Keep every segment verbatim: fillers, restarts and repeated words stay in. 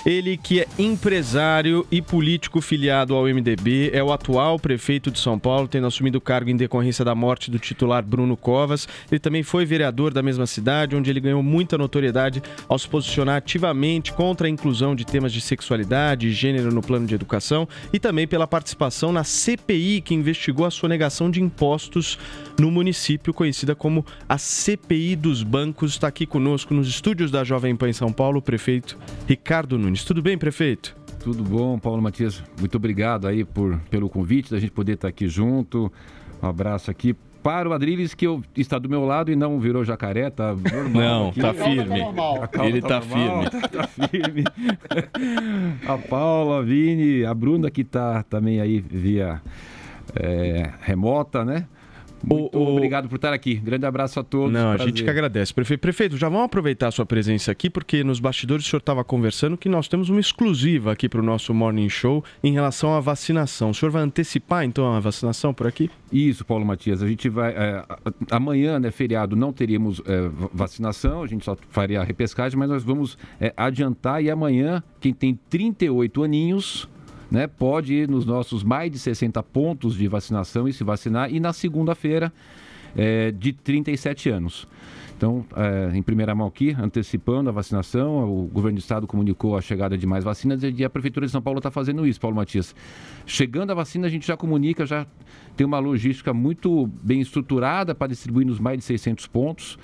Ele que é empresário e político filiado ao M D B, é o atual prefeito de São Paulo, tendo assumido o cargo em decorrência da morte do titular Bruno Covas. Ele também foi vereador da mesma cidade, onde ele ganhou muita notoriedade ao se posicionar ativamente contra a inclusão de temas de sexualidade e gênero no plano de educação e também pela participação na C P I que investigou a sonegação de impostos no município, conhecida como a C P I dos bancos. Está aqui conosco nos estúdios da Jovem Pan em São Paulo, o prefeito Ricardo Nunes. Tudo bem, prefeito? Tudo bom, Paulo Matias. Muito obrigado aí por, pelo convite, da gente poder estar aqui junto. Um abraço aqui para o Adriles, que eu, está do meu lado e não virou jacaré, tá normal. Não, aqui. tá firme. Ele tá, tá firme. Tá firme. A Paula, a Vini, a Bruna, que tá também aí via é, remota, né? Muito o, o... obrigado por estar aqui. Grande abraço a todos. Não, prazer. A gente que agradece. Prefeito, prefeito, já vamos aproveitar a sua presença aqui, porque nos bastidores o senhor estava conversando que nós temos uma exclusiva aqui para o nosso Morning Show em relação à vacinação. O senhor vai antecipar, então, a vacinação por aqui? Isso, Paulo Matias. A gente vai... É, amanhã, né, feriado, não teríamos é, vacinação, a gente só faria a repescagem, mas nós vamos é, adiantar e amanhã, quem tem trinta e oito aninhos... Né, pode ir nos nossos mais de sessenta pontos de vacinação e se vacinar, e na segunda-feira é, de trinta e sete anos. Então, é, em primeira mão aqui, antecipando a vacinação, o governo do estado comunicou a chegada de mais vacinas e a Prefeitura de São Paulo está fazendo isso, Paulo Matias. Chegando a vacina, a gente já comunica, já tem uma logística muito bem estruturada para distribuir nos mais de seiscentos pontos,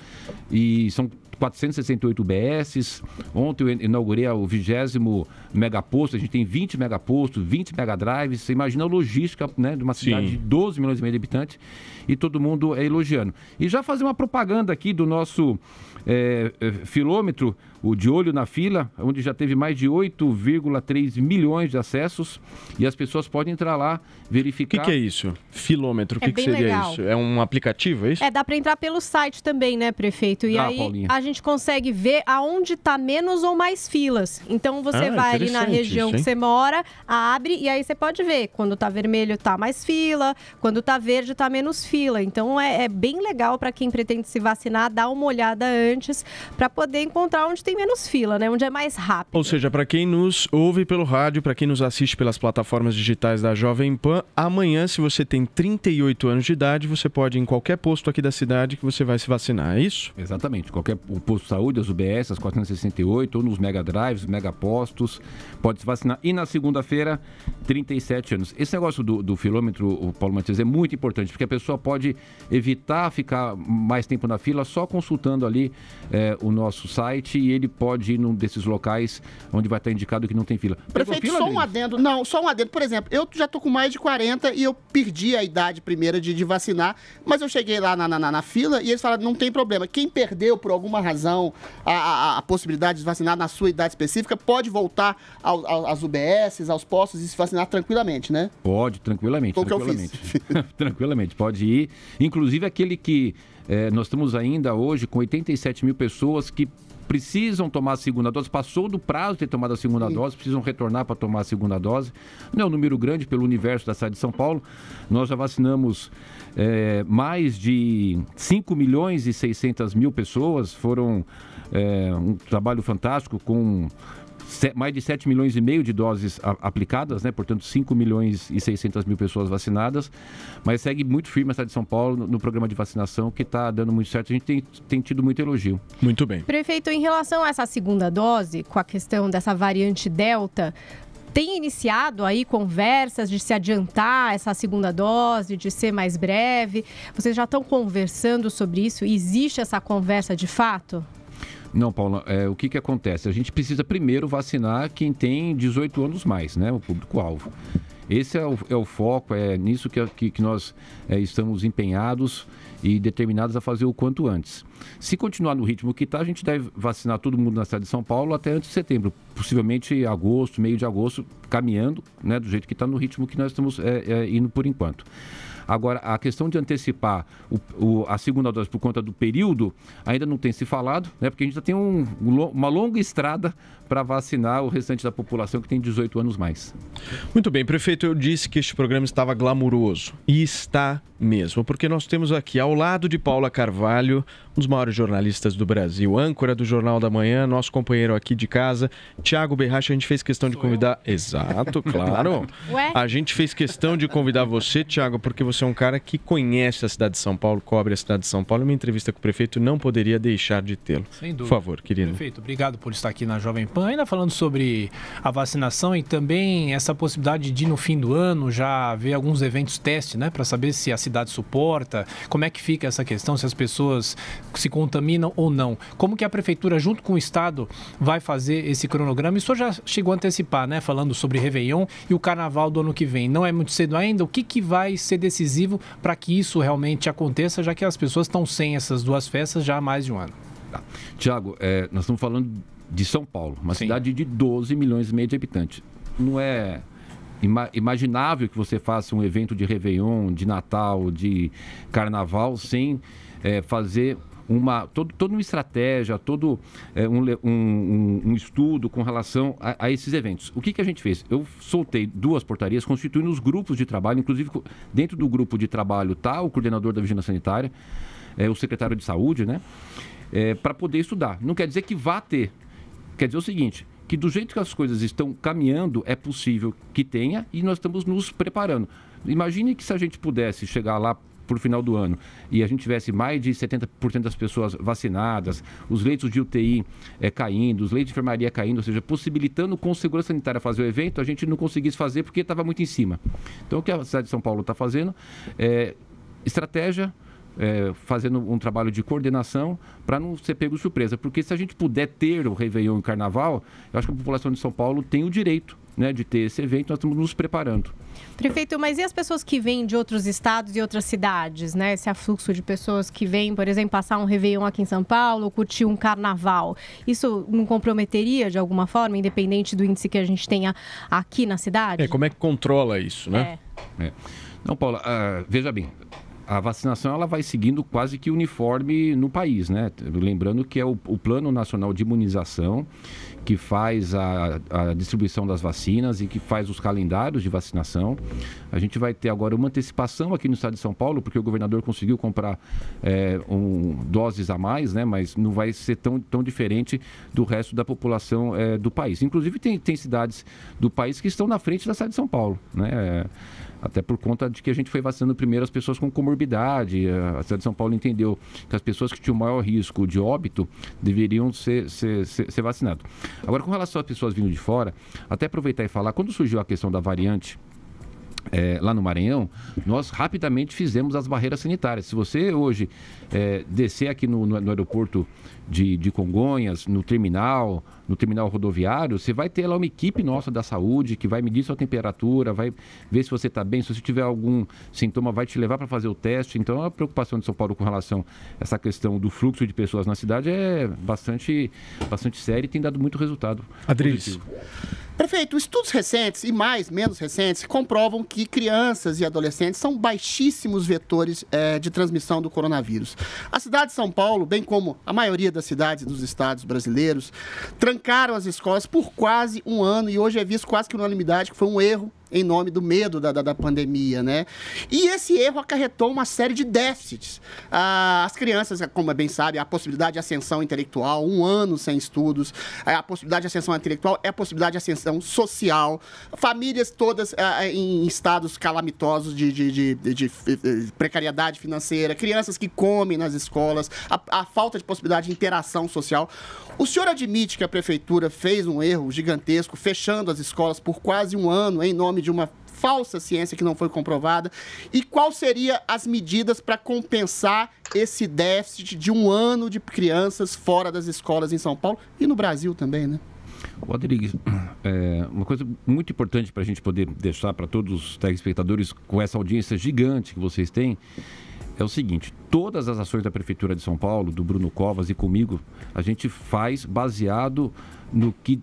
e são quatrocentos e sessenta e oito U B S. Ontem eu inaugurei o vigésimo megaposto, a gente tem vinte megapostos, vinte megadrives. Você imagina a logística, né, de uma cidade Sim. de doze milhões e meio de habitantes, e todo mundo é elogiando. E já fazer uma propaganda aqui do nosso é, é, filômetro, o De Olho na Fila, onde já teve mais de oito vírgula três milhões de acessos, e as pessoas podem entrar lá, verificar... O que, que é isso? Filômetro, o é que, que seria legal. isso? É um aplicativo, é isso? É, dá para entrar pelo site também, né, prefeito? E ah, aí Paulinha. a gente consegue ver aonde está menos ou mais filas. Então você ah, vai ali na região isso, que você mora, abre e aí você pode ver. Quando tá vermelho tá mais fila, quando tá verde tá menos fila. Então é, é bem legal para quem pretende se vacinar, dar uma olhada antes para poder encontrar onde tem menos fila, né? Onde é mais rápido. Ou seja, para quem nos ouve pelo rádio, para quem nos assiste pelas plataformas digitais da Jovem Pan, amanhã, se você tem trinta e oito anos de idade, você pode ir em qualquer posto aqui da cidade que você vai se vacinar, é isso? Exatamente. Qualquer posto de saúde, as U B S, as quatrocentos e sessenta e oito, ou nos mega drives, mega postos, pode se vacinar. E na segunda-feira, trinta e sete anos. Esse negócio do, do filômetro, o Paulo Matias, é muito importante, porque a pessoa pode evitar ficar mais tempo na fila só consultando ali é, o nosso site, e ele pode ir num desses locais onde vai estar indicado que não tem fila. Prefeito, fila, só um adendo. Não, só um adendo. Por exemplo, eu já tô com mais de quarenta e eu perdi a idade primeira de, de vacinar, mas eu cheguei lá na, na, na fila e eles falaram, não tem problema. Quem perdeu, por alguma razão, a, a, a possibilidade de vacinar na sua idade específica, pode voltar ao, ao, às U B S, aos postos e se vacinar tranquilamente, né? Pode, tranquilamente. Foi tranquilamente. o que eu fiz. Tranquilamente, pode ir. Inclusive aquele que é, nós estamos ainda hoje com oitenta e sete mil pessoas que precisam tomar a segunda dose, passou do prazo de ter tomado a segunda Sim. dose, precisam retornar para tomar a segunda dose. Não é um número grande pelo universo da cidade de São Paulo. Nós já vacinamos é, mais de cinco milhões e seiscentas mil pessoas. Foram é, um trabalho fantástico com mais de sete milhões e meio de doses a, aplicadas, né? Portanto, cinco milhões e seiscentas mil pessoas vacinadas, mas segue muito firme a cidade de São Paulo no, no programa de vacinação, que está dando muito certo. A gente tem, tem tido muito elogio. Muito bem. Prefeito, em relação a essa segunda dose, com a questão dessa variante Delta, tem iniciado aí conversas de se adiantar essa segunda dose, de ser mais breve? Vocês já estão conversando sobre isso? Existe essa conversa de fato? Não, Paula, é, o que que acontece? A gente precisa primeiro vacinar quem tem dezoito anos mais, né? O público-alvo. Esse é o, é o foco, é nisso que, que, que nós é, estamos empenhados e determinados a fazer o quanto antes. Se continuar no ritmo que está, a gente deve vacinar todo mundo na cidade de São Paulo até antes de setembro, possivelmente agosto, meio de agosto, caminhando, né, do jeito que está, no ritmo que nós estamos é, é, indo por enquanto. Agora, a questão de antecipar o, o, a segunda dose por conta do período, ainda não tem se falado, né? Porque a gente já tem um, uma longa estrada para vacinar o restante da população que tem dezoito anos mais. Muito bem, prefeito, eu disse que este programa estava glamuroso. E está mesmo, porque nós temos aqui, ao lado de Paula Carvalho, um dos maiores jornalistas do Brasil, âncora do Jornal da Manhã, nosso companheiro aqui de casa, Thiago Berrache, a gente fez questão de convidar... Exato, claro. Ué? A gente fez questão de convidar você, Thiago, porque você é um cara que conhece a cidade de São Paulo, cobre a cidade de São Paulo. Uma entrevista com o prefeito não poderia deixar de tê-lo. Sem dúvida. Por favor, querido. Prefeito, obrigado por estar aqui na Jovem Pan. Ainda falando sobre a vacinação e também essa possibilidade de, no fim do ano, já ver alguns eventos teste, né? Para saber se a cidade suporta, como é que fica essa questão, se as pessoas se contaminam ou não. Como que a prefeitura, junto com o Estado, vai fazer esse cronograma? Isso já chegou a antecipar, né? Falando sobre Réveillon e o Carnaval do ano que vem. Não é muito cedo ainda? O que, que vai ser decisivo para que isso realmente aconteça, já que as pessoas estão sem essas duas festas já há mais de um ano? Tá. Tiago, é, nós estamos falando de São Paulo, uma Sim. cidade de doze milhões e meio de habitantes. Não é ima- imaginável que você faça um evento de Réveillon, de Natal, de Carnaval, sem é, fazer uma, todo, toda uma estratégia, todo é, um, um, um, um estudo com relação a, a esses eventos. O que, que a gente fez? Eu soltei duas portarias constituindo os grupos de trabalho, inclusive dentro do grupo de trabalho está o coordenador da Vigilância Sanitária, é, o secretário de Saúde, né? É, para poder estudar. Não quer dizer que vá ter. Quer dizer o seguinte, que do jeito que as coisas estão caminhando, é possível que tenha e nós estamos nos preparando. Imagine que se a gente pudesse chegar lá por final do ano e a gente tivesse mais de setenta por cento das pessoas vacinadas, os leitos de U T I é, caindo, os leitos de enfermaria caindo, ou seja, possibilitando com segurança sanitária fazer o evento, a gente não conseguisse fazer porque estava muito em cima. Então o que a cidade de São Paulo está fazendo é estratégia, É, fazendo um trabalho de coordenação para não ser pego de surpresa. Porque se a gente puder ter o Réveillon e o Carnaval, eu acho que a população de São Paulo tem o direito, né, de ter esse evento, nós estamos nos preparando. Prefeito, mas e as pessoas que vêm de outros estados e outras cidades, né? Esse afluxo de pessoas que vêm, por exemplo, passar um Réveillon aqui em São Paulo, curtir um Carnaval. Isso não comprometeria de alguma forma, independente do índice que a gente tenha aqui na cidade? É, como é que controla isso, né? É. É. Não, Paula, uh, veja bem, a vacinação ela vai seguindo quase que uniforme no país, né? Lembrando que é o, o Plano Nacional de Imunização que faz a, a distribuição das vacinas e que faz os calendários de vacinação. A gente vai ter agora uma antecipação aqui no estado de São Paulo, porque o governador conseguiu comprar é, um, doses a mais, né? Mas não vai ser tão, tão diferente do resto da população é, do país. Inclusive tem, tem cidades do país que estão na frente da cidade de São Paulo, né? É, até por conta de que a gente foi vacinando primeiro as pessoas com comorbidade. A cidade de São Paulo entendeu que as pessoas que tinham maior risco de óbito deveriam ser, ser, ser, ser vacinadas. Agora, com relação às pessoas vindo de fora, até aproveitar e falar, quando surgiu a questão da variante É, lá no Maranhão, nós rapidamente fizemos as barreiras sanitárias. Se você hoje é, descer aqui no, no, no aeroporto de, de Congonhas, no terminal, no terminal rodoviário, você vai ter lá uma equipe nossa da saúde que vai medir sua temperatura, vai ver se você está bem, se você tiver algum sintoma, vai te levar para fazer o teste. Então, a preocupação de São Paulo com relação a essa questão do fluxo de pessoas na cidade é bastante, bastante séria e tem dado muito resultado. Adriles. Prefeito, estudos recentes e mais, menos recentes, comprovam que crianças e adolescentes são baixíssimos vetores é, de transmissão do coronavírus. A cidade de São Paulo, bem como a maioria das cidades dos estados brasileiros, trancaram as escolas por quase um ano e hoje é visto quase que unanimidade que foi um erro em nome do medo da, da, da pandemia, né? E esse erro acarretou uma série de déficits. Ah, as crianças, como bem sabe, a possibilidade de ascensão intelectual, um ano sem estudos, a possibilidade de ascensão intelectual é a possibilidade de ascensão social, famílias todas ah, em estados calamitosos de, de, de, de, de precariedade financeira, crianças que comem nas escolas, a, a falta de possibilidade de interação social. O senhor admite que a prefeitura fez um erro gigantesco, fechando as escolas por quase um ano em nome de uma falsa ciência que não foi comprovada? E quais seriam as medidas para compensar esse déficit de um ano de crianças fora das escolas em São Paulo e no Brasil também, né? Rodrigues, é, uma coisa muito importante para a gente poder deixar para todos os telespectadores com essa audiência gigante que vocês têm, é o seguinte: todas as ações da Prefeitura de São Paulo, do Bruno Covas e comigo, a gente faz baseado no que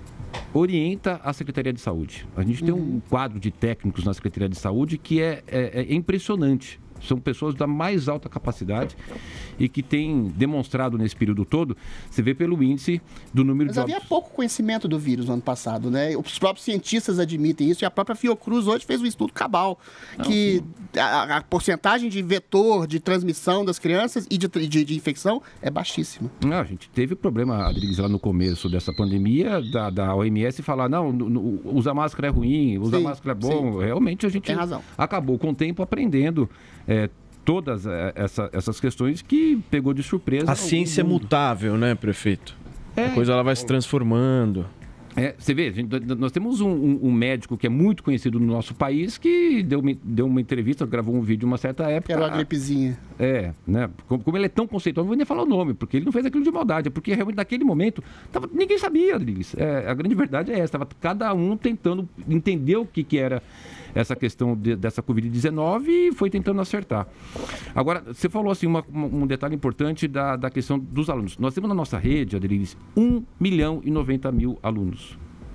orienta a Secretaria de Saúde. A gente tem um quadro de técnicos na Secretaria de Saúde que é, é, é impressionante. São pessoas da mais alta capacidade e que têm demonstrado nesse período todo, você vê pelo índice do número Mas de havia óbitos. pouco conhecimento do vírus no ano passado, né? Os próprios cientistas admitem isso e a própria Fiocruz hoje fez um estudo cabal, Não, que a, a porcentagem de vetor, de transmissão das crianças e de, de, de infecção é baixíssima. Não, a gente teve problema, Adriles, lá no começo dessa pandemia, da, da O M S falar, não, no, no, usar máscara é ruim, usar sim, máscara é bom. Sim. Realmente a gente Tem razão. acabou com o tempo aprendendo é, todas essa, essas questões que pegou de surpresa. A ciência é mutável, né, prefeito? É. A coisa ela vai se transformando. É, você vê, gente, nós temos um, um, um médico que é muito conhecido no nosso país que deu uma, deu uma entrevista, gravou um vídeo uma certa época. Era uma gripezinha. É, né? Como, como ele é tão conceitual, não vou nem falar o nome, porque ele não fez aquilo de maldade, é porque realmente naquele momento tava, ninguém sabia, Adriles. É, a grande verdade é essa, estava cada um tentando entender o que, que era essa questão de, dessa covid dezenove e foi tentando acertar. Agora, você falou assim, uma, um detalhe importante da, da questão dos alunos. Nós temos na nossa rede, Adriles, um milhão e noventa mil alunos.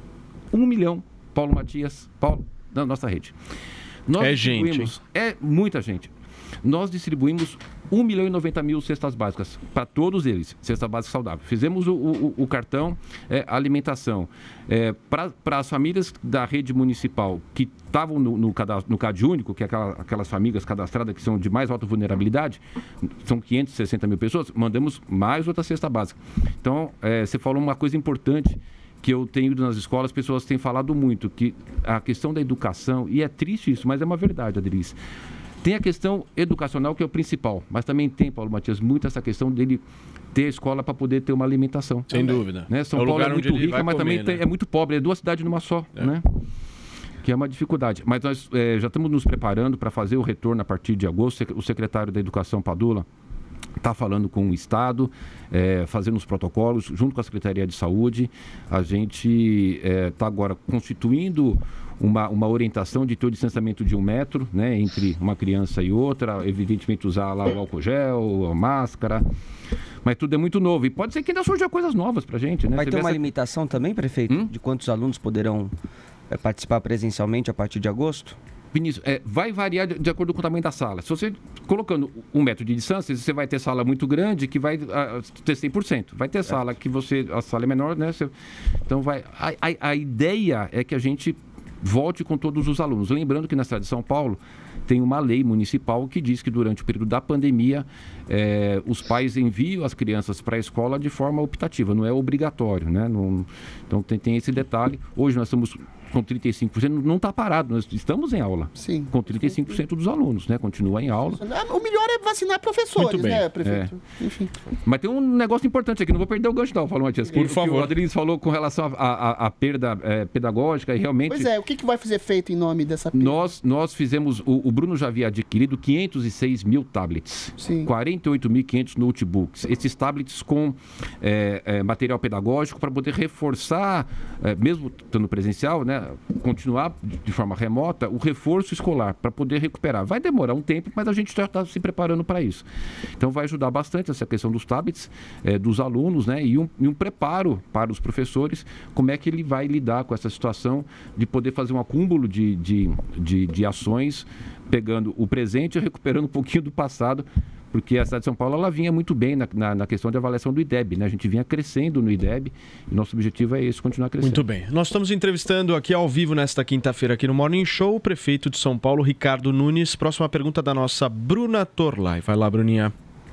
um milhão, Paulo Matias, Paulo, na nossa rede. Nós é gente. É muita gente. Nós distribuímos um milhão e noventa mil cestas básicas para todos eles, cesta básica saudável. Fizemos o, o, o cartão é, alimentação é, para as famílias da rede municipal que estavam no, no, no CAD único, que é aquela, aquelas famílias cadastradas que são de mais alta vulnerabilidade, são quinhentas e sessenta mil pessoas, mandamos mais outra cesta básica. Então, é, você falou uma coisa importante que eu tenho ido nas escolas, as pessoas têm falado muito, que a questão da educação, e é triste isso, mas é uma verdade, Adriles. Tem a questão educacional, que é o principal, mas também tem, Paulo Matias, muito essa questão dele ter a escola para poder ter uma alimentação. Sem também. Dúvida. Né? São é Paulo é muito rica, mas comer, também né? tem, é muito pobre, é duas cidades numa só, é. né? Que é uma dificuldade. Mas nós é, já estamos nos preparando para fazer o retorno a partir de agosto. O secretário da Educação, Padula, está falando com o Estado, é, fazendo os protocolos, junto com a Secretaria de Saúde. A gente está é, agora constituindo uma, uma orientação de ter o distanciamento de um metro, né, entre uma criança e outra, evidentemente usar lá o álcool gel, a máscara, mas tudo é muito novo. E pode ser que ainda surjam coisas novas para a gente. Né? Vai Você ter uma essa... limitação também, prefeito, hum? de quantos alunos poderão é, participar presencialmente a partir de agosto? Vinícius, é, vai variar de, de acordo com o tamanho da sala. Se você colocando um metro de distância, você vai ter sala muito grande que vai uh, ter cem por cento. Vai ter sala que você, a sala é menor, né? Você, então vai. A, a, a ideia é que a gente volte com todos os alunos. Lembrando que na cidade de São Paulo tem uma lei municipal que diz que durante o período da pandemia é, os pais enviam as crianças para a escola de forma optativa, não é obrigatório, né? Não, então tem, tem esse detalhe. Hoje nós estamos com trinta e cinco por cento, não está parado, nós estamos em aula. Sim. Com trinta e cinco por cento dos alunos, né? Continua em aula. O melhor é vacinar professores, né, prefeito? É. Enfim. Mas tem um negócio importante aqui, não vou perder o gancho não, Paulo Matias. Por favor. O Adriles falou com relação à perda é, pedagógica e realmente... Pois é, o que, que vai fazer feito em nome dessa perda? Nós, nós fizemos, o, o Bruno já havia adquirido quinhentos e seis mil tablets, Sim. quarenta e oito mil e quinhentos notebooks, esses tablets com é, é, material pedagógico para poder reforçar, é, mesmo estando presencial, né, continuar de forma remota, o reforço escolar para poder recuperar. Vai demorar um tempo, mas a gente já está se preparando para isso. Então vai ajudar bastante essa questão dos tablets, é, dos alunos, né, e um, e um preparo para os professores, como é que ele vai lidar com essa situação de poder fazer um acúmulo de, de, de, de ações, pegando o presente e recuperando um pouquinho do passado, porque a cidade de São Paulo ela vinha muito bem na, na, na questão de avaliação do I D E B, né? A gente vinha crescendo no I D E B e nosso objetivo é esse, continuar crescendo. Muito bem. Nós estamos entrevistando aqui ao vivo nesta quinta-feira aqui no Morning Show o prefeito de São Paulo, Ricardo Nunes. Próxima pergunta da nossa Bruna Torlai. Vai lá, Bruninha.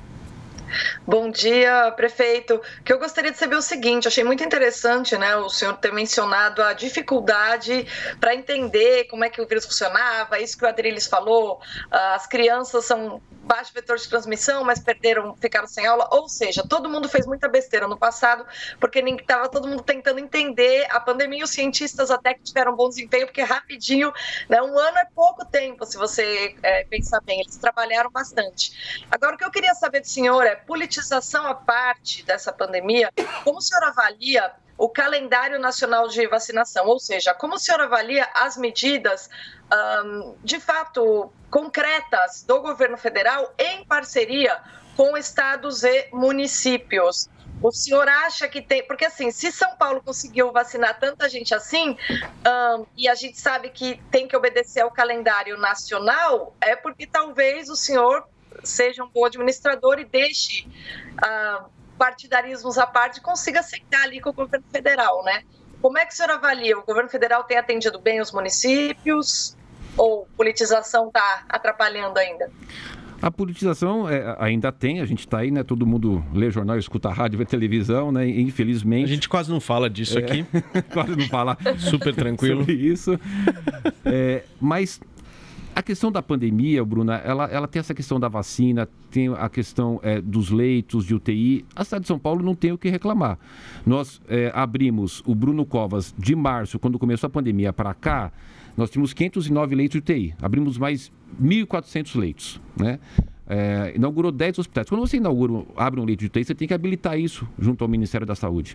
Bom dia, prefeito. Que eu gostaria de saber o seguinte, achei muito interessante, né, o senhor ter mencionado a dificuldade para entender como é que o vírus funcionava, isso que o Adriles falou, as crianças são baixo vetor de transmissão, mas perderam, ficaram sem aula, ou seja, todo mundo fez muita besteira no passado, porque estava todo mundo tentando entender a pandemia, e os cientistas até que tiveram bom desempenho, porque rapidinho, né, um ano é pouco tempo, se você é, pensar bem, eles trabalharam bastante. Agora, o que eu queria saber do senhor é, politização à parte dessa pandemia, como o senhor avalia o calendário nacional de vacinação, ou seja, como o senhor avalia as medidas, um, de fato, concretas do governo federal em parceria com estados e municípios? O senhor acha que tem... Porque, assim, se São Paulo conseguiu vacinar tanta gente assim, um, e a gente sabe que tem que obedecer ao calendário nacional, é porque talvez o senhor seja um bom administrador e deixe uh, partidarismos à parte e consiga aceitar ali com o governo federal, né? Como é que o senhor avalia? O governo federal tem atendido bem os municípios ou politização está atrapalhando ainda? A politização é, ainda tem, a gente está aí, né? Todo mundo lê jornal, escuta rádio, vê televisão, né? E, infelizmente... A gente quase não fala disso é, aqui. Quase não fala. Super tranquilo. Sobre isso. É, mas a questão da pandemia, Bruna, ela, ela tem essa questão da vacina, tem a questão é, dos leitos de U T I. A cidade de São Paulo não tem o que reclamar. Nós é, abrimos o Bruno Covas de março, quando começou a pandemia, para cá, nós tínhamos quinhentos e nove leitos de U T I. Abrimos mais mil e quatrocentos leitos, né? É, inaugurou dez hospitais. Quando você inaugura, abre um leito de U T I, você tem que habilitar isso junto ao Ministério da Saúde.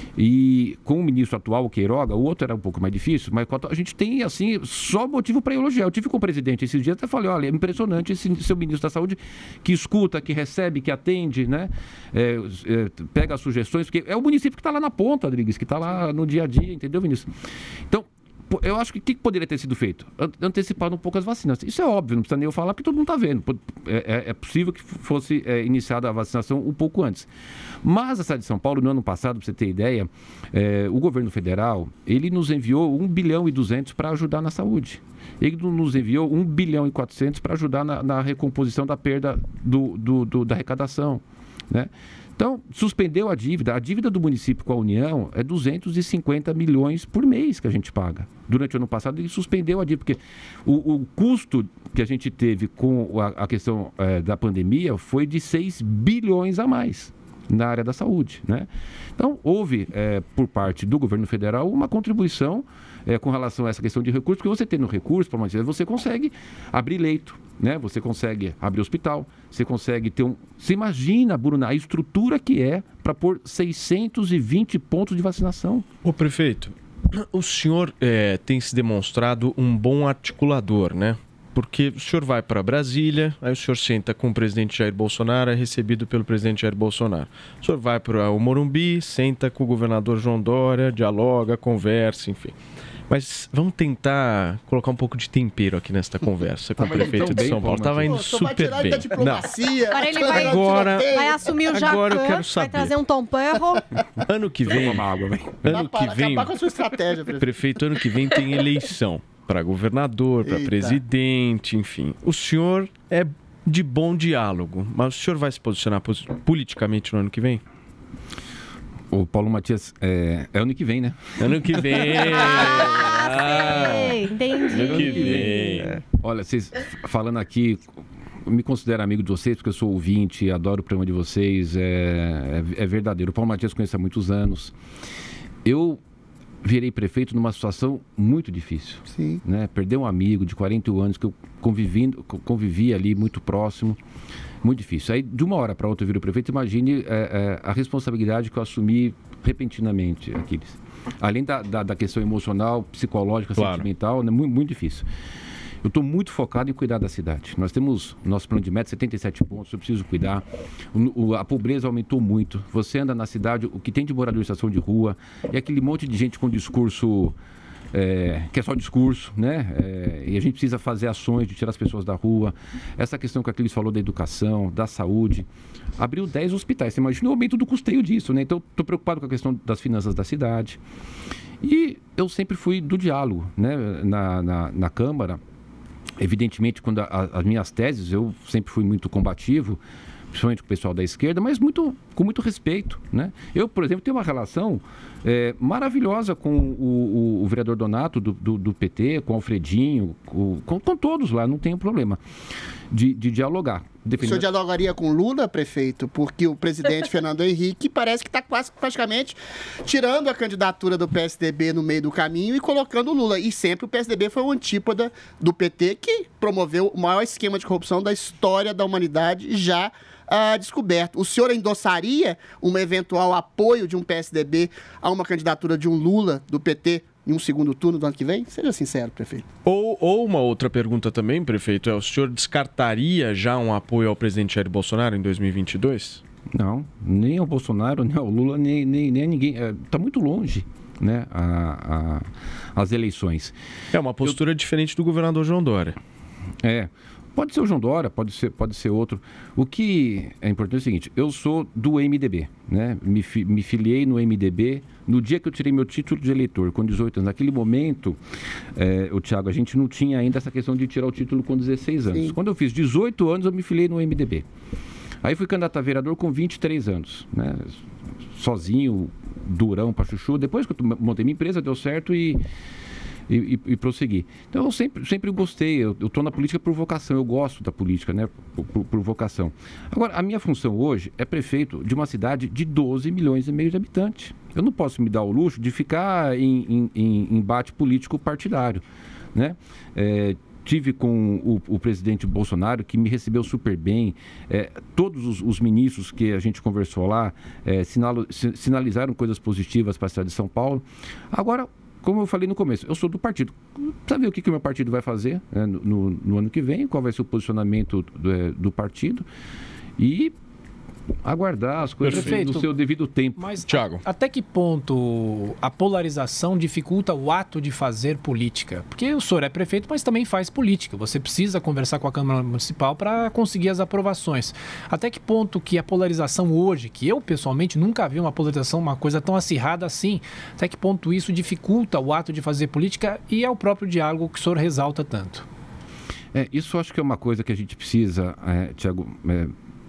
E com o ministro atual, o Queiroga, o outro era um pouco mais difícil, mas a gente tem, assim, só motivo para elogiar. Eu tive com o presidente esses dias, até falei, olha, é impressionante esse seu ministro da Saúde, que escuta, que recebe, que atende, né? É, é, pega as sugestões, porque é o município que está lá na ponta, Rodrigues, que está lá no dia a dia, entendeu, ministro? Então, eu acho que o que poderia ter sido feito? Antecipando um pouco as vacinas. Isso é óbvio, não precisa nem eu falar, porque todo mundo está vendo. É, é, é possível que fosse é, iniciada a vacinação um pouco antes. Mas a cidade de São Paulo, no ano passado, para você ter ideia, é, o governo federal, ele nos enviou um bilhão e duzentos para ajudar na saúde. Ele nos enviou um bilhão e quatrocentos para ajudar na, na recomposição da perda do, do, do, da arrecadação, né? Então, suspendeu a dívida. A dívida do município com a União é duzentos e cinquenta milhões por mês que a gente paga. Durante o ano passado, ele suspendeu a dívida, porque o, o custo que a gente teve com a, a questão é, da pandemia foi de seis bilhões a mais na área da saúde, né? Então, houve, é, por parte do governo federal, uma contribuição é, com relação a essa questão de recursos, porque você tendo recurso, você consegue abrir leito, né? Você consegue abrir hospital, você consegue ter um... Você imagina, Bruna, a estrutura que é para pôr seiscentos e vinte pontos de vacinação. Ô, prefeito, o senhor é, tem se demonstrado um bom articulador, né? Porque o senhor vai para Brasília, aí o senhor senta com o presidente Jair Bolsonaro, é recebido pelo presidente Jair Bolsonaro. O senhor vai para o Morumbi, senta com o governador João Dória, dialoga, conversa, enfim. Mas vamos tentar colocar um pouco de tempero aqui nesta conversa com o prefeito de São Paulo. Estava indo super bem. Não. Agora ele vai, agora, vai assumir o Jacan, agora eu quero saber. vai trazer um Tom Perro. Ano que vem, ano que vem, acabar com a sua estratégia, prefeito. Prefeito, ano que vem tem eleição para governador, para presidente, enfim. O senhor é de bom diálogo, mas o senhor vai se posicionar politicamente no ano que vem? O Paulo Matias, é, é ano que vem, né? Ano que vem! ah, sei, entendi. Ano que vem. É. Olha, vocês falando aqui, eu me considero amigo de vocês, porque eu sou ouvinte, adoro o programa de vocês, é, é, é verdadeiro. O Paulo Matias conheço há muitos anos. Eu virei prefeito numa situação muito difícil. Sim. Né? Perder um amigo de quarenta e um anos que eu convivi, convivi ali muito próximo. Muito difícil. Aí, de uma hora para outra, eu viro prefeito. Imagine é, é, a responsabilidade que eu assumi repentinamente, Aquiles. Além da, da, da questão emocional, psicológica, claro, sentimental, né? muito, muito difícil. Eu estou muito focado em cuidar da cidade. Nós temos nosso plano de meta, setenta e sete pontos, eu preciso cuidar. O, o, a pobreza aumentou muito. Você anda na cidade, o que tem de morador em estação de rua, e aquele monte de gente com discurso... É, que é só discurso, né? É, e a gente precisa fazer ações de tirar as pessoas da rua. Essa questão que a Aquiles falou da educação, da saúde. Abriu dez hospitais. Você imagina o aumento do custeio disso, né? Então, estou preocupado com a questão das finanças da cidade. E eu sempre fui do diálogo, né? Na, na, na Câmara. Evidentemente, quando a, as minhas teses, eu sempre fui muito combativo, principalmente com o pessoal da esquerda, mas muito, com muito respeito, né? Eu, por exemplo, tenho uma relação é, maravilhosa com o, o, o vereador Donato do, do, do P T, com o Alfredinho, com, com, com todos lá, não tenho problema de, de dialogar. Definindo... O senhor dialogaria com Lula, prefeito? Porque o presidente Fernando Henrique parece que está praticamente tirando a candidatura do P S D B no meio do caminho e colocando o Lula. E sempre o P S D B foi uma antípoda do P T, que promoveu o maior esquema de corrupção da história da humanidade já uh, descoberto. O senhor endossaria um eventual apoio de um P S D B a uma candidatura de um Lula do P T em um segundo turno do ano que vem? Seja sincero, prefeito. Ou, ou uma outra pergunta também, prefeito, é: o senhor descartaria já um apoio ao presidente Jair Bolsonaro em dois mil e vinte e dois? Não, nem ao Bolsonaro, nem ao Lula, nem, nem, nem a ninguém. Está muito longe, né, a, a, as eleições. É uma postura Eu... diferente do governador João Dória. É, pode ser o João Dória, pode ser, pode ser outro. O que é importante é o seguinte, eu sou do M D B, né? Me, fi, me filiei no M D B no dia que eu tirei meu título de eleitor, com dezoito anos. Naquele momento, é, o Thiago, a gente não tinha ainda essa questão de tirar o título com dezesseis anos. Sim. Quando eu fiz dezoito anos, eu me filiei no M D B. Aí fui candidato a vereador com vinte e três anos, né? Sozinho, durão para chuchu. Depois que eu montei minha empresa, deu certo e, e, e, e prossegui. Então eu sempre, sempre gostei, eu estou na política por vocação, eu gosto da política, né? Por, por, por vocação. Agora, a minha função hoje é prefeito de uma cidade de doze milhões e meio de habitantes. Eu não posso me dar o luxo de ficar em, em, em embate político partidário, né? É, Tive com o, o presidente Bolsonaro, que me recebeu super bem. É, todos os, os ministros que a gente conversou lá é, sinalo, sinalizaram coisas positivas para a cidade de São Paulo. Agora, como eu falei no começo, eu sou do partido. Precisa ver o que, que o meu partido vai fazer é, no, no ano que vem, qual vai ser o posicionamento do, é, do partido. E aguardar as coisas Perfeito. no seu devido tempo. Mas Thiago. A, até que ponto a polarização dificulta o ato de fazer política? Porque o senhor é prefeito, mas também faz política. Você precisa conversar com a Câmara Municipal para conseguir as aprovações. Até que ponto que a polarização hoje, que eu pessoalmente nunca vi uma polarização, uma coisa tão acirrada assim, até que ponto isso dificulta o ato de fazer política e é o próprio diálogo que o senhor ressalta tanto? É, isso acho que é uma coisa que a gente precisa, é, Thiago... É...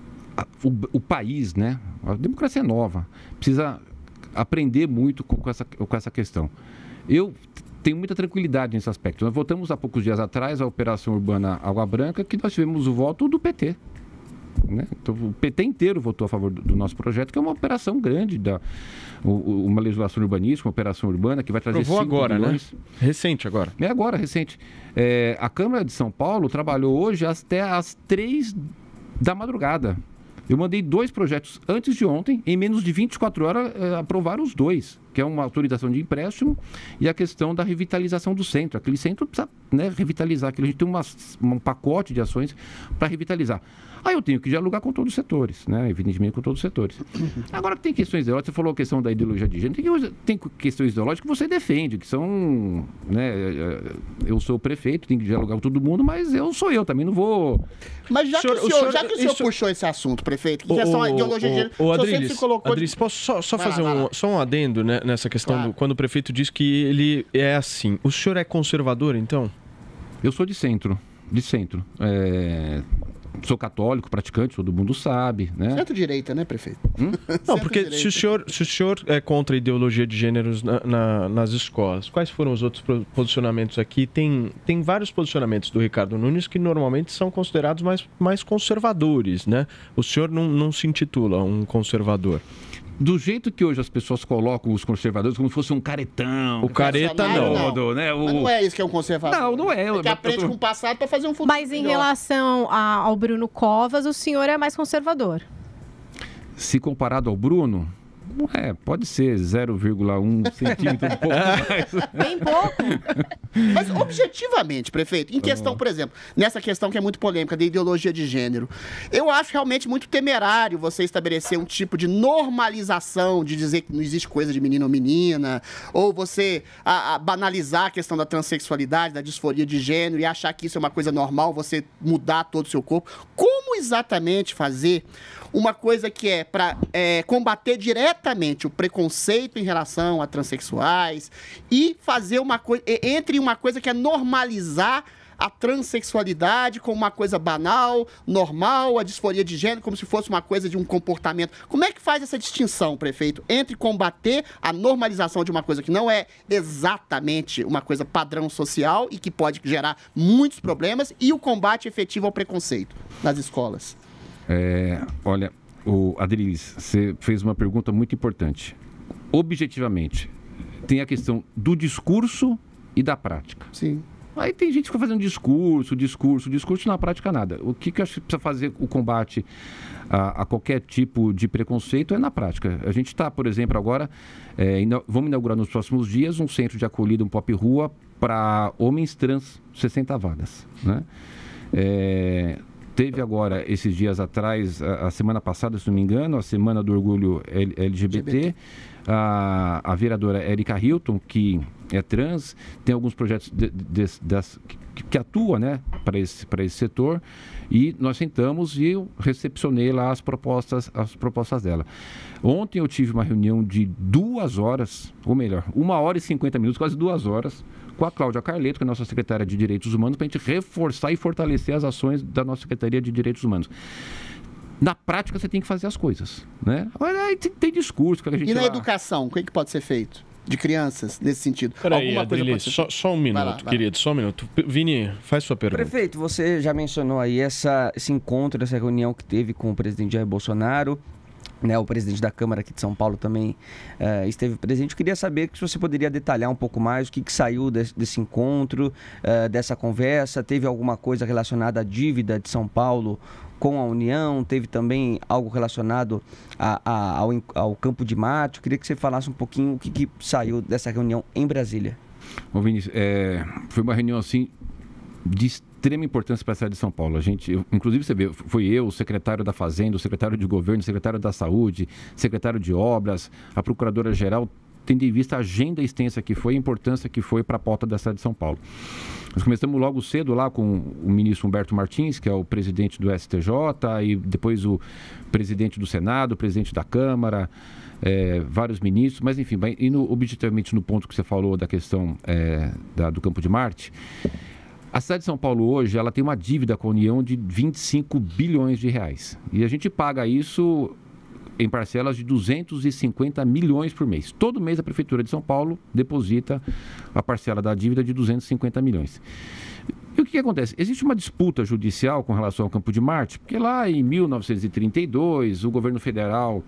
O, o país, né? A democracia é nova, precisa aprender muito com, com, essa, com essa questão. Eu tenho muita tranquilidade nesse aspecto. Nós votamos há poucos dias atrás a Operação Urbana Água Branca, que nós tivemos o voto do P T. Né? Então, o P T inteiro votou a favor do, do nosso projeto, que é uma operação grande, da, o, uma legislação urbanística, uma operação urbana, que vai trazer cinco agora, milhões. Né? Recente agora. É agora, recente. É, a Câmara de São Paulo trabalhou hoje até às três da madrugada. Eu mandei dois projetos antes de ontem, em menos de vinte e quatro horas, eh, aprovaram os dois, que é uma autorização de empréstimo e a questão da revitalização do centro. Aquele centro precisa, né, revitalizar, aquilo. A gente tem uma, um pacote de ações para revitalizar. Aí eu tenho que dialogar com todos os setores, né? Evidentemente com todos os setores. Agora tem questões ideológicas, você falou a questão da ideologia de gênero, tem, tem questões ideológicas que você defende, que são, né? Eu sou o prefeito, tenho que dialogar com todo mundo, mas eu sou eu, também não vou... Mas já, senhor, que, o senhor, o senhor, já que o senhor isso... puxou esse assunto, prefeito, que questão da ideologia de gênero, o, o, o sempre se colocou... Adriles, posso só, só fazer lá, um, só um adendo, né, nessa questão, claro. do, quando o prefeito diz que ele é assim. O senhor é conservador, então? Eu sou de centro, de centro. É... Sou católico, praticante, todo mundo sabe, né? Centro-direita, né, prefeito? Hum? Não, porque se o, senhor, se o senhor é contra a ideologia de gêneros na, na, nas escolas, quais foram os outros posicionamentos aqui? Tem, tem vários posicionamentos do Ricardo Nunes que normalmente são considerados mais, mais conservadores, né? O senhor não, não se intitula um conservador. Do jeito que hoje as pessoas colocam os conservadores como se fosse um caretão. O careta não. não. não. Né? O... Mas não é isso que é um conservador. Não, não é. É que aprende com o passado para fazer um futuro Mas em melhor. relação a, ao Bruno Covas, o senhor é mais conservador. Se comparado ao Bruno... É, pode ser zero vírgula um centímetro, um pouco mais. Bem pouco. Mas, objetivamente, prefeito, em questão, por exemplo, nessa questão que é muito polêmica, da ideologia de gênero, eu acho realmente muito temerário você estabelecer um tipo de normalização, de dizer que não existe coisa de menino ou menina, ou você a, a banalizar a questão da transexualidade, da disforia de gênero e achar que isso é uma coisa normal, você mudar todo o seu corpo. Como exatamente fazer uma coisa que é para é, combater diretamente o preconceito em relação a transexuais e fazer uma coisa, entre uma coisa que é normalizar a transexualidade como uma coisa banal, normal, a disforia de gênero como se fosse uma coisa de um comportamento. Como é que faz essa distinção, prefeito, entre combater a normalização de uma coisa que não é exatamente uma coisa padrão social e que pode gerar muitos problemas e o combate efetivo ao preconceito nas escolas? É, olha, o Adriles, você fez uma pergunta muito importante. Objetivamente, tem a questão do discurso e da prática. Sim. Aí tem gente que fica fazendo discurso, discurso, discurso, na prática nada. O que, que eu acho que precisa fazer o combate a, a qualquer tipo de preconceito é na prática. A gente está, por exemplo, agora, é, ina- vamos inaugurar nos próximos dias um centro de acolhida, um pop rua, para homens trans, sessenta vagas, né? É... teve agora, esses dias atrás, a, a semana passada, se não me engano, a Semana do Orgulho L G B T. A, a vereadora Erika Hilton, que é trans, tem alguns projetos de, de, de, das, que, que atua, né, para esse, para esse setor, e nós sentamos e eu recepcionei lá as propostas, as propostas dela. Ontem eu tive uma reunião de duas horas, ou melhor, uma hora e cinquenta minutos, quase duas horas, com a Cláudia Carleto, que é a nossa secretária de Direitos Humanos, para a gente reforçar e fortalecer as ações da nossa Secretaria de Direitos Humanos. Na prática, você tem que fazer as coisas, né? Olha, tem, tem discurso que a gente... E na lá... educação, o que, é que pode ser feito? De crianças, nesse sentido? Peraí, Adriles, só, só um minuto, lá, querido, só um minuto. Vini, faz sua pergunta. Prefeito, você já mencionou aí essa, esse encontro, essa reunião que teve com o presidente Jair Bolsonaro, né, o presidente da Câmara aqui de São Paulo também uh, esteve presente. Eu queria saber se você poderia detalhar um pouco mais o que, que saiu desse, desse encontro, uh, dessa conversa. Teve alguma coisa relacionada à dívida de São Paulo com a União? Teve também algo relacionado a, a, ao, ao Campo de Marte? Eu queria que você falasse um pouquinho o que, que saiu dessa reunião em Brasília. Bom, Vinícius, é, foi uma reunião assim de extrema importância para a cidade de São Paulo. A gente, eu, inclusive, você vê, foi eu, o secretário da Fazenda, o secretário de Governo, o secretário da Saúde, secretário de Obras, a procuradora-geral, tendo em vista a agenda extensa que foi, a importância que foi para a pauta da cidade de São Paulo. Nós começamos logo cedo lá com o ministro Humberto Martins, que é o presidente do S T J, e depois o presidente do Senado, o presidente da Câmara, é, vários ministros, mas enfim, indo objetivamente no ponto que você falou da questão é, da, do Campo de Marte, a cidade de São Paulo hoje, ela tem uma dívida com a União de vinte e cinco bilhões de reais. E a gente paga isso em parcelas de duzentos e cinquenta milhões por mês. Todo mês a Prefeitura de São Paulo deposita a parcela da dívida de duzentos e cinquenta milhões. E o que, que acontece? Existe uma disputa judicial com relação ao Campo de Marte, porque lá em mil novecentos e trinta e dois o governo federal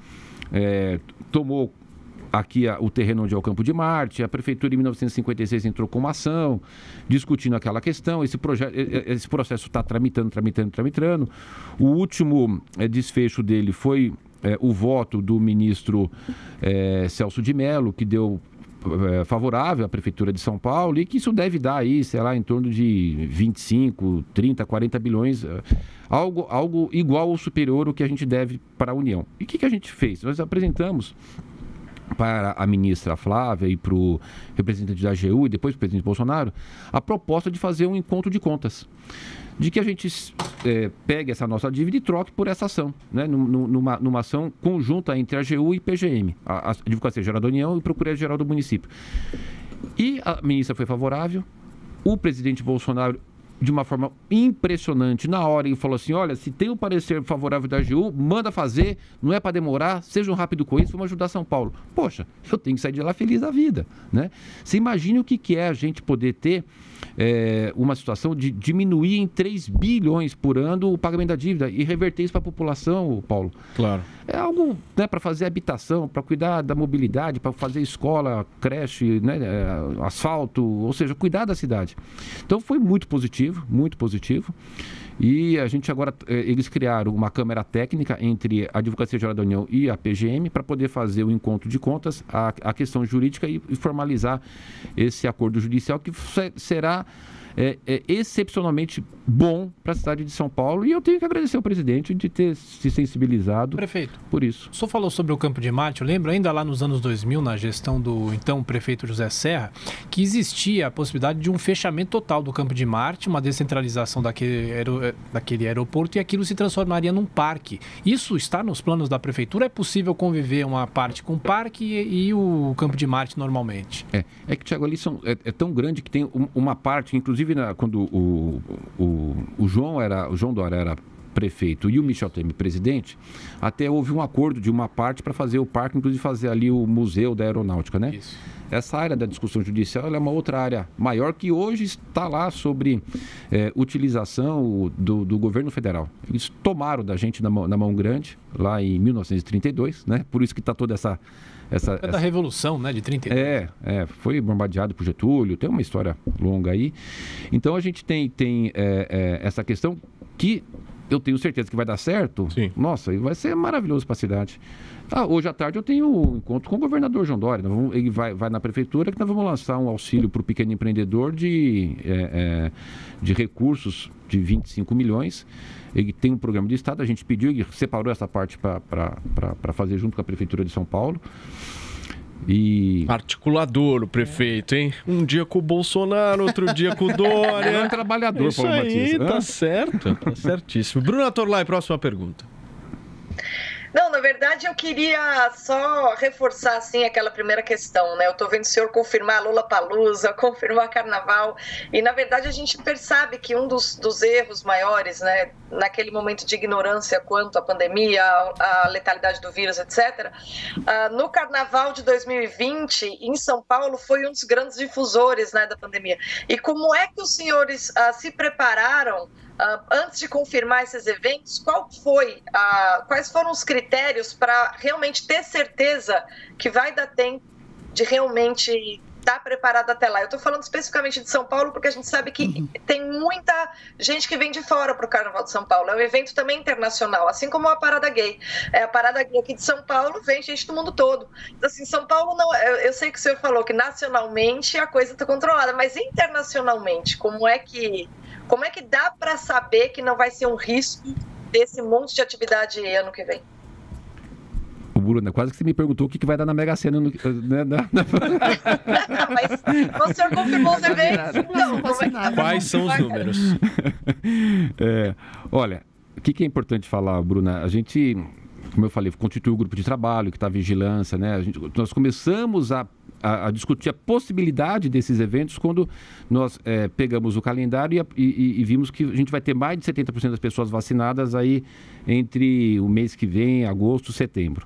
é, tomou aqui a, o terreno onde é o Campo de Marte, a Prefeitura em mil novecentos e cinquenta e seis entrou com uma ação, discutindo aquela questão, esse, projeto, esse processo está tramitando, tramitando, tramitando. O último é, desfecho dele foi é, o voto do ministro é, Celso de Mello, que deu é, favorável à Prefeitura de São Paulo, e que isso deve dar aí, sei lá, em torno de vinte e cinco, trinta, quarenta bilhões, algo, algo igual ou superior ao que a gente deve para a União. E o que, que a gente fez? Nós apresentamos para a ministra Flávia e para o representante da A G U e depois para o presidente Bolsonaro, a proposta de fazer um encontro de contas. De que a gente é, pegue essa nossa dívida e troque por essa ação, né? numa, numa ação conjunta entre a A G U e P G M, a, a Advocacia Geral da União e Procuradoria-Geral do Município. E a ministra foi favorável, o presidente Bolsonaro, de uma forma impressionante, na hora ele falou assim, olha, se tem um parecer favorável da A G U, manda fazer, não é para demorar, sejam rápido com isso, vamos ajudar São Paulo. Poxa, eu tenho que sair de lá feliz da vida, né? Você imagine o que, que é a gente poder ter é, uma situação de diminuir em três bilhões por ano o pagamento da dívida e reverter isso para a população, Paulo. Claro. É algo, né, para fazer habitação, para cuidar da mobilidade, para fazer escola, creche, né, asfalto, ou seja, cuidar da cidade. Então foi muito positivo, muito positivo. E a gente agora, eles criaram uma câmara técnica entre a Advocacia Geral da União e a P G M para poder fazer o encontro de contas, a, a questão jurídica e, e formalizar esse acordo judicial que será é, é excepcionalmente bom para a cidade de São Paulo, e eu tenho que agradecer ao presidente de ter se sensibilizado. Prefeito, por isso. O senhor falou sobre o Campo de Marte, eu lembro ainda lá nos anos dois mil, na gestão do então prefeito José Serra, que existia a possibilidade de um fechamento total do Campo de Marte, uma descentralização daquele, aer... daquele aeroporto, e aquilo se transformaria num parque. Isso está nos planos da prefeitura? É possível conviver uma parte com o parque e, e o Campo de Marte normalmente? É, é que, Thiago, ali são, é, é tão grande que tem um, uma parte, inclusive na, quando o, o, o, João era, o João Dória era prefeito e o Michel Temer presidente, até houve um acordo de uma parte para fazer o parque, inclusive fazer ali o Museu da Aeronáutica, né? Isso. Essa área da discussão judicial ela é uma outra área maior que hoje está lá sobre é, utilização do, do governo federal. Eles tomaram da gente na mão, na mão grande, lá em mil novecentos e trinta e dois, né? Por isso que está toda essa... Essa, é da essa... Revolução, né, de trinta e dois. É, é, foi bombardeado por Getúlio, tem uma história longa aí. Então a gente tem, tem é, é, essa questão que eu tenho certeza que vai dar certo. Sim. Nossa, vai ser maravilhoso para a cidade. Ah, hoje à tarde eu tenho um encontro com o governador João Dória. Nós vamos, ele vai, vai na prefeitura que nós vamos lançar um auxílio para o pequeno empreendedor de, é, é, de recursos de vinte e cinco milhões. Ele tem um programa de Estado, a gente pediu, ele separou essa parte para fazer junto com a Prefeitura de São Paulo. E... Articulador o prefeito, hein? Um dia com o Bolsonaro, outro dia com o Dória. É um trabalhador, Isso Paulo aí, Batista. tá Hã? certo, tá certíssimo. Bruna Torlai, próxima pergunta. Não, na verdade eu queria só reforçar assim aquela primeira questão, né? Eu tô vendo o senhor confirmar Lollapalooza, confirmar Carnaval, e na verdade a gente percebe que um dos, dos erros maiores, né, naquele momento de ignorância quanto à pandemia, à letalidade do vírus, etcétera, uh, no Carnaval de dois mil e vinte, em São Paulo, foi um dos grandes difusores, né, da pandemia. E como é que os senhores uh, se prepararam Uh, antes de confirmar esses eventos, qual foi, uh, quais foram os critérios para realmente ter certeza que vai dar tempo de realmente estar preparado até lá? Eu estou falando especificamente de São Paulo porque a gente sabe que uhum. tem muita gente que vem de fora para o Carnaval de São Paulo. É um evento também internacional, assim como a Parada Gay. É, a Parada Gay aqui de São Paulo vem gente do mundo todo. Então, assim, São Paulo não... Eu, eu sei que o senhor falou que nacionalmente a coisa está controlada, mas internacionalmente, como é que... Como é que dá para saber que não vai ser um risco desse monte de atividade ano que vem? O Bruna, quase que você me perguntou o que, que vai dar na Mega Sena. No, né, na... Mas o senhor confirmou os eventos? Não, não Quais são os números? É, olha, o que, que é importante falar, Bruna? A gente, como eu falei, constituiu um grupo de trabalho que está vigilância, né? A gente, nós começamos a A, a discutir a possibilidade desses eventos quando nós é, pegamos o calendário e, e, e vimos que a gente vai ter mais de setenta por cento das pessoas vacinadas aí entre o mês que vem, agosto, setembro.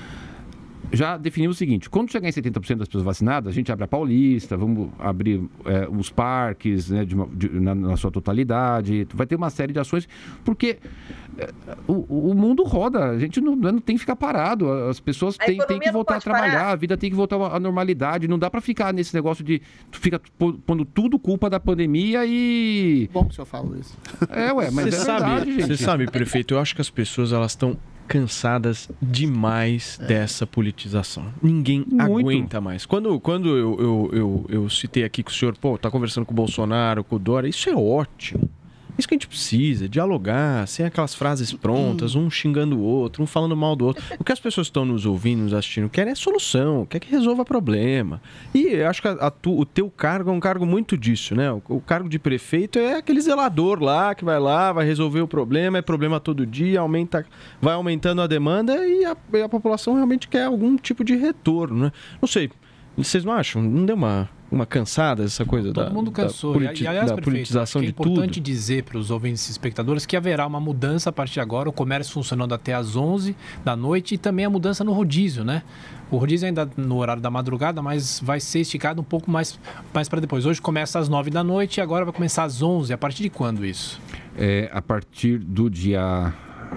Já definimos o seguinte, quando chegar em setenta por cento das pessoas vacinadas, a gente abre a Paulista, vamos abrir é, os parques, né, de uma, de, na, na sua totalidade, vai ter uma série de ações, porque é, o, o mundo roda, a gente não, não tem que ficar parado, as pessoas têm, têm que voltar a trabalhar, parar. A vida tem que voltar à normalidade, não dá para ficar nesse negócio de, tu fica pondo tudo culpa da pandemia e... Bom que o senhor fala isso. É, ué, mas Você é sabe, verdade, gente. Você sabe, prefeito, eu acho que as pessoas, elas estão cansadas demais é. dessa politização. Ninguém Muito. aguenta mais. Quando, quando eu, eu, eu, eu citei aqui que o senhor, pô, tá conversando com o Bolsonaro, com o Dória, isso é ótimo. Isso que a gente precisa, dialogar, sem aquelas frases prontas, um xingando o outro, um falando mal do outro. O que as pessoas estão nos ouvindo, nos assistindo, querem é solução, quer que resolva problema. E eu acho que a, a tu, o teu cargo é um cargo muito disso, né? O, o cargo de prefeito é aquele zelador lá, que vai lá, vai resolver o problema, é problema todo dia, aumenta, vai aumentando a demanda e a, e a população realmente quer algum tipo de retorno, né? Não sei, vocês não acham? Não deu uma... uma cansada essa coisa Todo da, mundo cansou. da, politi- e, aliás, da prefeito, politização é de tudo. É importante dizer para os ouvintes e espectadores que haverá uma mudança a partir de agora, o comércio funcionando até às onze da noite e também a mudança no rodízio, né? O rodízio ainda no horário da madrugada, mas vai ser esticado um pouco mais, mais para depois. Hoje começa às nove da noite e agora vai começar às onze. A partir de quando isso? É, a partir do dia...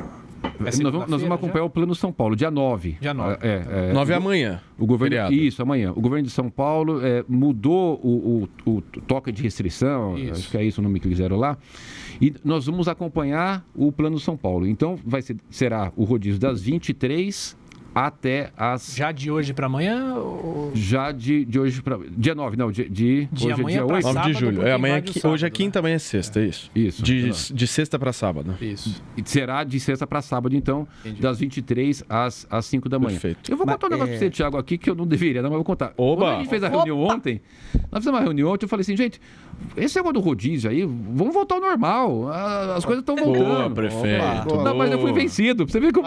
É nós, vamos, nós vamos acompanhar já? o Plano São Paulo, dia nove. Dia nove. É, é, nove amanhã. O governo, feriado. Isso, amanhã. O governo de São Paulo é, mudou o, o, o toque de restrição, isso. acho que é isso o nome que eles deram lá, e nós vamos acompanhar o Plano São Paulo. Então, vai ser, será o rodízio das vinte e três até as... Já de hoje para amanhã? Ou... Já de, de hoje para... Dia nove, não, de... de, de hoje amanhã é dia oito. nove de julho. É, amanhã, sábado, hoje é quinta, né? amanhã é sexta, é isso. Isso. De, de sexta para sábado. Isso. E será de sexta para sábado, então, Entendi. das vinte e três às, às cinco da manhã. Perfeito. Eu vou contar mas, um negócio é... para você, Thiago, aqui, que eu não deveria, não, mas eu vou contar. Oba! Quando a gente fez a reunião Opa! ontem, nós fizemos uma reunião ontem, eu falei assim, gente, esse negócio do rodízio aí, vamos voltar ao normal. As coisas estão voltando. Boa, prefeito. Boa. Não, mas eu fui vencido. Pra você ver como...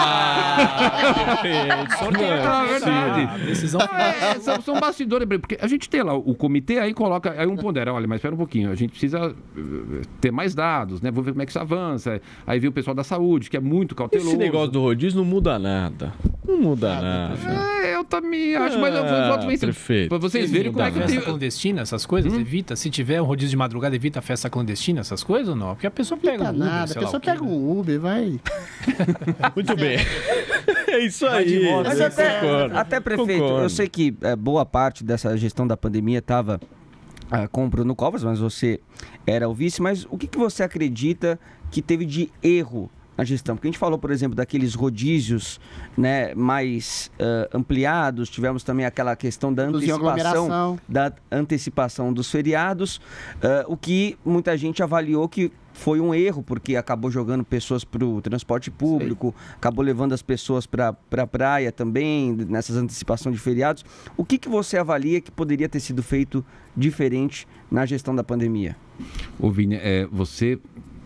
Ah, prefeito. É verdade. Ah, decisão... é, são, são bastidores. Porque a gente tem lá o comitê, aí coloca, aí um pondera, olha, mas espera um pouquinho, a gente precisa ter mais dados, né? Vou ver como é que isso avança. Aí vem o pessoal da saúde, que é muito cauteloso. Esse negócio do rodízio não muda nada. Não muda nada. É, eu também acho, mas eu volto vencido. Prefeito. Pra vocês verem como é que festa tem... clandestina, essas coisas, hum? evita. Se tiver um rodízio de madrugada, evita a festa clandestina, essas coisas ou não? Porque a pessoa pega um Uber, nada, a pessoa pega um Uber, vai... Muito bem. É isso aí. Mas até, até prefeito, Concordo. eu sei que é, boa parte dessa gestão da pandemia estava ah, com o Bruno Covas, mas você era o vice, mas o que, que você acredita que teve de erro na gestão? Porque a gente falou, por exemplo, daqueles rodízios, né, mais uh, ampliados, tivemos também aquela questão da antecipação, da antecipação dos feriados, uh, o que muita gente avaliou que foi um erro, porque acabou jogando pessoas para o transporte público, Sim. acabou levando as pessoas para a pra praia também, nessas antecipações de feriados. O que, que você avalia que poderia ter sido feito diferente na gestão da pandemia? Ô Vini, é, você...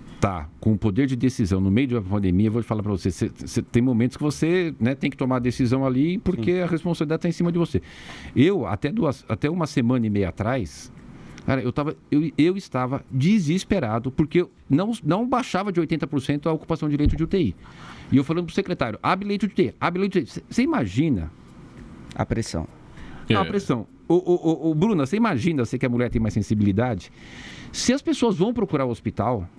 tá com o poder de decisão no meio de uma pandemia, eu vou falar para você, você, você tem momentos que você, né, tem que tomar a decisão ali porque Sim. a responsabilidade está em cima de você. Eu, até, duas, até uma semana e meia atrás, cara, eu, tava, eu, eu estava desesperado porque não, não baixava de oitenta por cento a ocupação de leito de U T I. E eu falando para o secretário, abre leito de U T I, abre leito de U T I. Você imagina? A pressão. Não, a pressão. O, o, o, o Bruna, você imagina, você que a mulher tem mais sensibilidade, se as pessoas vão procurar o hospital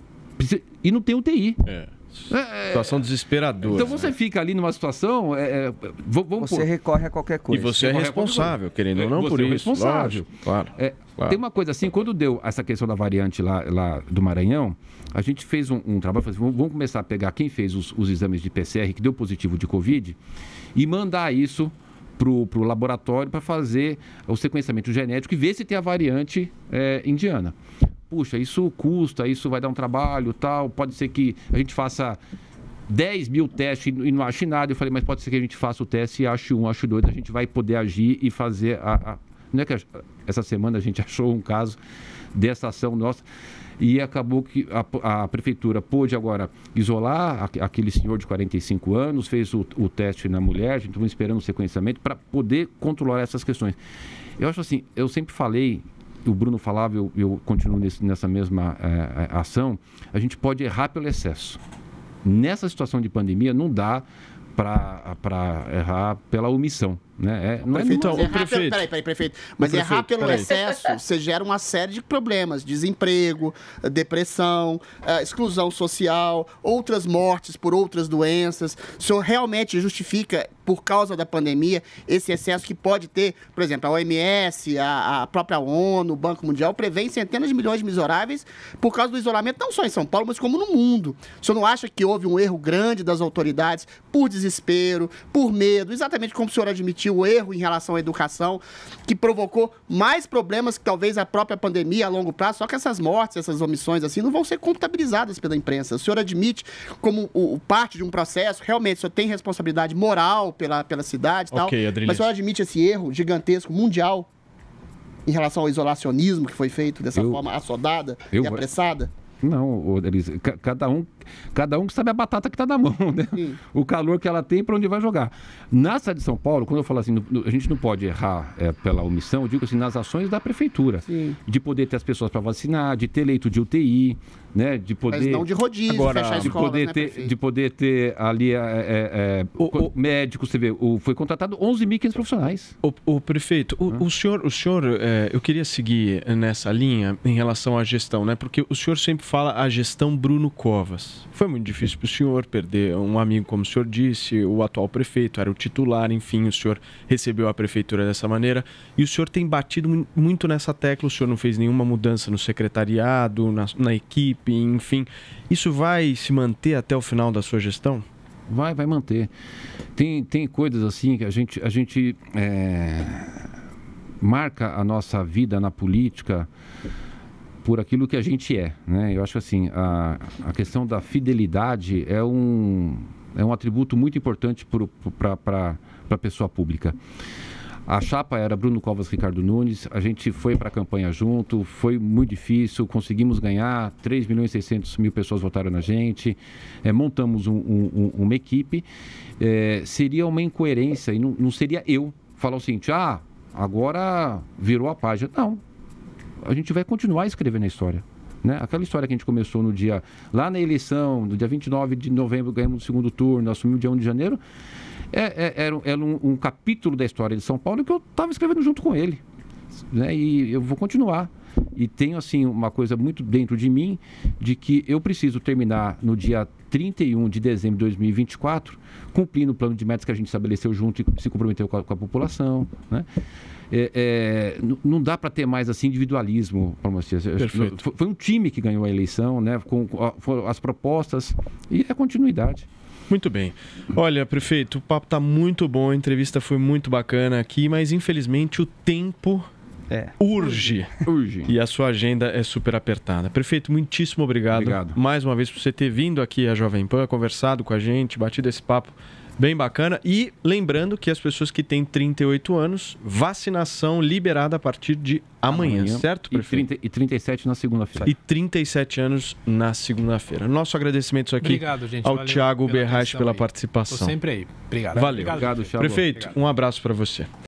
e não tem U T I. É. É, situação desesperadora. Então você né? fica ali numa situação. É, é, vamos você por... recorre a qualquer coisa. E você é responsável, querendo ou não, você por é isso. Responsável. Lógico, claro, é, claro. Tem uma coisa assim, quando deu essa questão da variante lá, lá do Maranhão, a gente fez um, um trabalho, assim, vamos começar a pegar quem fez os, os exames de P C R que deu positivo de Covid e mandar isso para o laboratório para fazer o sequenciamento genético e ver se tem a variante é, indiana. Puxa, isso custa, isso vai dar um trabalho, tal, pode ser que a gente faça dez mil testes e não ache nada. Eu falei, mas pode ser que a gente faça o teste e ache um, ache dois, a gente vai poder agir e fazer a... a... Não é que a... essa semana a gente achou um caso dessa ação nossa e acabou que a, a prefeitura pôde agora isolar aquele senhor de quarenta e cinco anos, fez o, o teste na mulher, a gente estava esperando o sequenciamento para poder controlar essas questões. Eu acho assim, eu sempre falei, o Bruno falava, eu, eu continuo nesse, nessa mesma é, ação, a gente pode errar pelo excesso. Nessa situação de pandemia, não dá para errar pela omissão. Né? É, não prefeito, é então, o prefeito. Peraí, peraí, peraí, prefeito. Mas prefeito, errar pelo peraí. excesso, você gera uma série de problemas. Desemprego, depressão, exclusão social, outras mortes por outras doenças. O senhor realmente justifica, por causa da pandemia, esse excesso que pode ter, por exemplo, a O M S, a, a própria ONU, o Banco Mundial, prevêem centenas de milhões de miseráveis por causa do isolamento, não só em São Paulo, mas como no mundo. O senhor não acha que houve um erro grande das autoridades por desespero, por medo, exatamente como o senhor admitiu, o erro em relação à educação, que provocou mais problemas que talvez a própria pandemia a longo prazo, só que essas mortes, essas omissões assim, não vão ser contabilizadas pela imprensa. O senhor admite como o, o parte de um processo, realmente o senhor tem responsabilidade moral pela, pela cidade e tal, okay, mas o senhor admite esse erro gigantesco, mundial, em relação ao isolacionismo que foi feito dessa eu, forma assodada eu, e apressada? Não, Denise, cada um, cada um que sabe a batata que está na mão, né? Sim. O calor que ela tem para onde vai jogar. Na cidade de São Paulo, quando eu falo assim, a gente não pode errar é, pela omissão, eu digo assim, nas ações da prefeitura. Sim. De poder ter as pessoas para vacinar, de ter leito de U T I, né? De poder... Mas não de rodízio, agora, fechar de escolas, poder né, ter, de poder ter ali é, é, o, o, médico, você vê, o, foi contratado onze mil e quinhentos profissionais. O, o prefeito, o, hum? o senhor, o senhor é, eu queria seguir nessa linha em relação à gestão, né? Porque o senhor sempre fala a gestão Bruno Covas. Foi muito difícil para o senhor perder um amigo, como o senhor disse, o atual prefeito era o titular, enfim, o senhor recebeu a prefeitura dessa maneira e o senhor tem batido muito nessa tecla, o senhor não fez nenhuma mudança no secretariado, na, na equipe, enfim. Isso vai se manter até o final da sua gestão? Vai, vai manter. Tem, tem coisas assim que a gente, a gente é, marca a nossa vida na política por aquilo que a gente é, né? Eu acho assim, a, a questão da fidelidade é um, é um atributo muito importante para a pessoa pública. A chapa era Bruno Covas, Ricardo Nunes, a gente foi para a campanha junto, foi muito difícil, conseguimos ganhar, três milhões e seiscentos mil pessoas votaram na gente, é, montamos um, um, uma equipe, é, seria uma incoerência, e não, não seria eu falar o seguinte, ah, agora virou a página. Não. A gente vai continuar escrevendo a história, né? Aquela história que a gente começou no dia, lá na eleição, no dia vinte e nove de novembro, ganhamos o segundo turno, assumimos o dia um de janeiro, é, é, era, era um, um capítulo da história de São Paulo que eu estava escrevendo junto com ele, né? E eu vou continuar. e tenho assim uma coisa muito dentro de mim de que eu preciso terminar no dia trinta e um de dezembro de dois mil e vinte e quatro, cumprindo o plano de metas que a gente estabeleceu junto e se comprometeu com a, com a população, né? É, é, não dá para ter mais assim individualismo, Paulo Matias. Foi, foi um time que ganhou a eleição, né? Com, com as propostas e a continuidade. Muito bem. Olha, prefeito, o papo está muito bom, a entrevista foi muito bacana aqui, mas infelizmente o tempo é. urge. urge. E a sua agenda é super apertada. Prefeito, muitíssimo obrigado. Obrigado. Mais uma vez por você ter vindo aqui à Jovem Pan, conversado com a gente, batido esse papo bem bacana. E lembrando que as pessoas que têm trinta e oito anos, vacinação liberada a partir de amanhã, amanhã certo, prefeito? E, trinta, e trinta e sete na segunda-feira. E trinta e sete anos na segunda-feira. Nosso agradecimento aqui Obrigado, gente. ao Valeu Thiago pela Berrache pela aí. participação. Estou sempre aí. Obrigado. Valeu. Obrigado, Thiago. Prefeito, Obrigado. Um abraço para você.